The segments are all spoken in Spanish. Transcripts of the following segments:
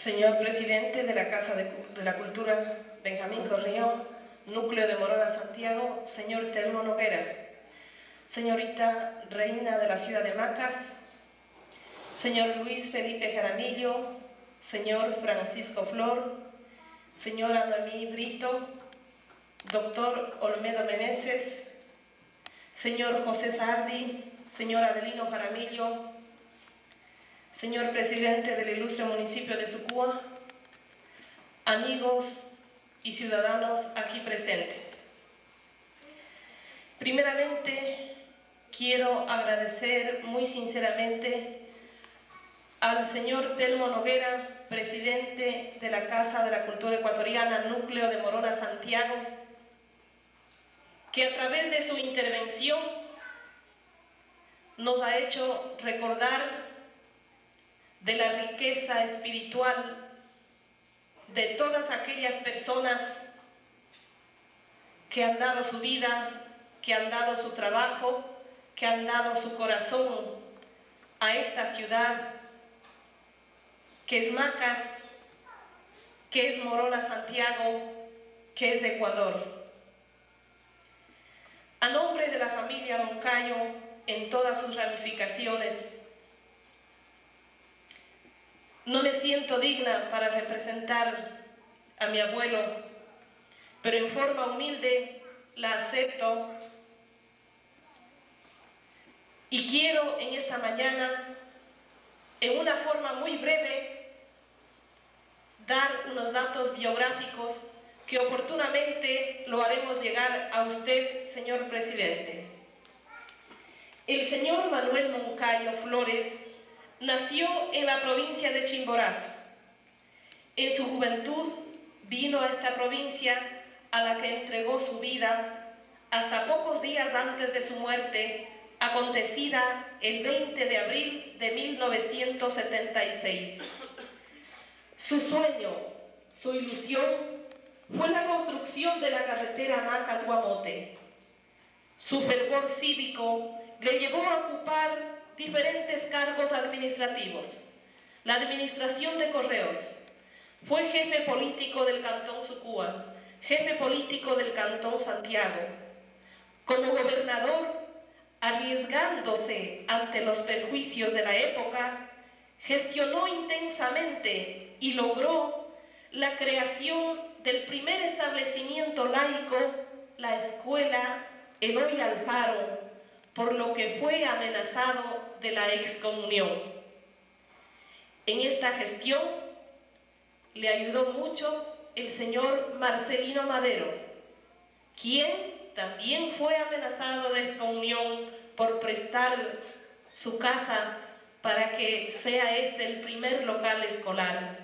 Señor Presidente de la Casa de la Cultura, Benjamín Corrión, Núcleo de Morona Santiago, señor Telmo Noguera, señorita Reina de la Ciudad de Macas, señor Luis Felipe Jaramillo, señor Francisco Flor, señora Noemí Brito, doctor Olmedo Meneses, señor José Sardi, señor Adelino Jaramillo, señor Presidente del ilustre municipio de Sucúa, amigos y ciudadanos aquí presentes. Primeramente, quiero agradecer muy sinceramente al señor Telmo Noguera, presidente de la Casa de la Cultura Ecuatoriana, Núcleo de Morona Santiago, que a través de su intervención nos ha hecho recordar de la riqueza espiritual de todas aquellas personas que han dado su vida, que han dado su trabajo, que han dado su corazón a esta ciudad, que es Macas, que es Morona Santiago, que es Ecuador. A nombre de la familia Moncayo, en todas sus ramificaciones, no me siento digna para representar a mi abuelo, pero en forma humilde la acepto y quiero en esta mañana, en una forma muy breve, dar unos datos biográficos que oportunamente lo haremos llegar a usted, señor presidente. El señor Manuel Moncayo Flores nació en la provincia de Chimborazo. En su juventud vino a esta provincia a la que entregó su vida hasta pocos días antes de su muerte, acontecida el 20 de abril de 1976. Su sueño, su ilusión, fue la construcción de la carretera Macas-Guamote. Su fervor cívico le llevó a ocupar diferentes cargos administrativos. La administración de Correos. Fue jefe político del Cantón Sucúa, jefe político del Cantón Santiago. Como gobernador, arriesgándose ante los perjuicios de la época, gestionó intensamente y logró la creación del primer establecimiento laico, la escuela Eloy Alfaro, por lo que fue amenazado de la excomunión. En esta gestión le ayudó mucho el señor Marcelino Madero, quien también fue amenazado de excomunión por prestar su casa para que sea este el primer local escolar.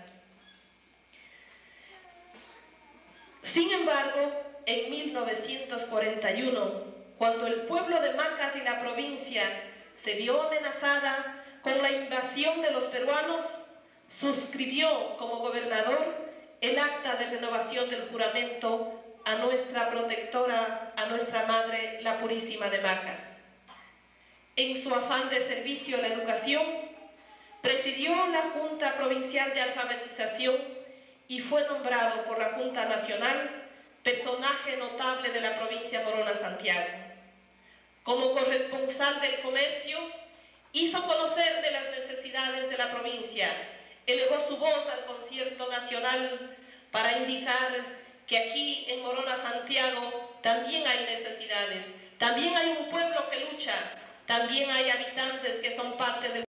Sin embargo, en 1941, cuando el pueblo de Macas y la provincia se vio amenazada con la invasión de los peruanos, suscribió como gobernador el acta de renovación del juramento a nuestra protectora, a nuestra madre, la Purísima de Macas. En su afán de servicio a la educación, presidió la Junta Provincial de Alfabetización y fue nombrado por la Junta Nacional personaje notable de la provincia Morona Santiago. Como corresponsal del comercio, hizo conocer de las necesidades de la provincia, elevó su voz al concierto nacional para indicar que aquí en Morona Santiago también hay necesidades, también hay un pueblo que lucha, también hay habitantes que son parte del